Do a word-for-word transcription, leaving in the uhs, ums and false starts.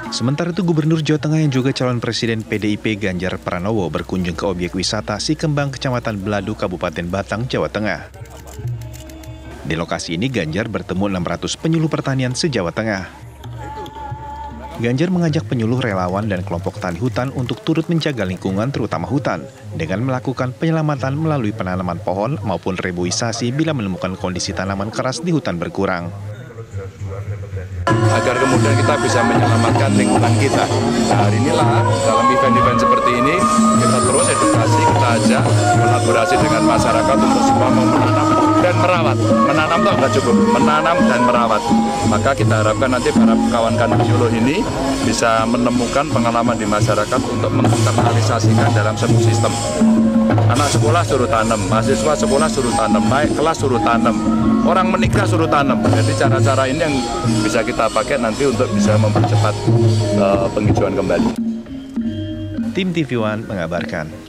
Sementara itu, Gubernur Jawa Tengah yang juga calon Presiden P D I P Ganjar Pranowo berkunjung ke objek wisata Sikembang, Kecamatan Beladu, Kabupaten Batang, Jawa Tengah. Di lokasi ini, Ganjar bertemu enam ratus penyuluh pertanian se-Jawa Tengah. Ganjar mengajak penyuluh, relawan, dan kelompok tani hutan untuk turut menjaga lingkungan, terutama hutan, dengan melakukan penyelamatan melalui penanaman pohon maupun reboisasi bila menemukan kondisi tanaman keras di hutan berkurang. Agar kemudian kita bisa menyelamatkan lingkungan kita. Nah, hari inilah dalam event-event seperti ini kita terus edukasi, kita ajak kolaborasi dengan masyarakat untuk semua menanam dan merawat. Menanam itu nggak cukup, menanam dan merawat. Maka kita harapkan nanti para kawan-kawan penyuluh ini bisa menemukan pengalaman di masyarakat untuk menginternalisasikan dalam sebuah sistem. Anak sekolah suruh tanam, mahasiswa sekolah suruh tanam, naik kelas suruh tanam, orang menikah suruh tanam. Jadi cara-cara ini yang bisa kita pakai nanti untuk bisa mempercepat uh, penghijauan kembali. Tim T V One mengabarkan.